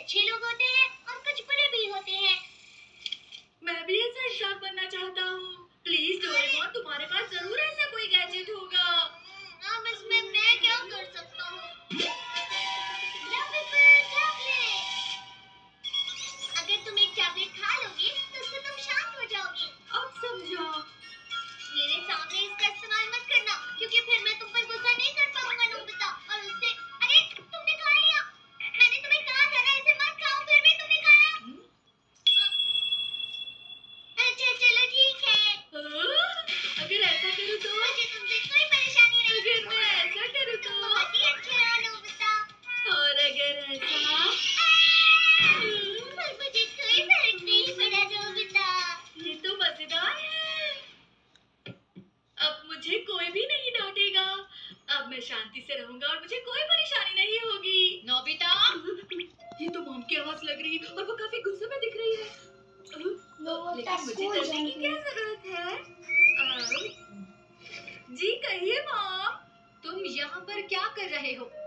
अच्छे लोग होते हैं और कुछ बुरे भी होते हैं। मैं भी ऐसा इंसान बनना चाहता हूँ। प्लीज डोरेमोन, तुम्हारे पास जरूर ऐसा कोई गैजेट होगा। अब इसमें मैं क्या कर सकता हूँ? अगर तुम एक टैबलेट खा लोगे तो उससे तुम शांत हो जाओगे। अब समझा। मेरे सामने इसका इस्तेमाल मत करना, क्योंकि फिर मैं तुम पर गुस्सा नहीं कर पाऊंगा नोबिता। और उससे अरे तुमने खा लिया। मैंने तुम्हें कहा था ना इसे मत खाओ, फिर भी तुमने खाया। अच्छा चलो ठीक है। अगर ऐसा करूँ तो? मुझे तुमसे कोई परेशानी नहीं। अगर मैं ऐसा करूँ तो? बहुत ही अच्छे हो नोबिता। और अगर ऐसा? पर मुझे कोई फर्क नहीं पड़ा नोबिता। ये तो मजेदार है। अब मुझे कोई भी नहीं डांटेगा। अब मैं शांति से रहूंगा और मुझे कोई परेशानी नहीं होगी। नोबिता, ये तो मॉम की आवाज लग रही है और वो काफी गुस्से में दिख रही है। लेकिन मुझे डरने की क्या जरूरत है? जी कहिए मॉम। तुम यहाँ पर क्या कर रहे हो?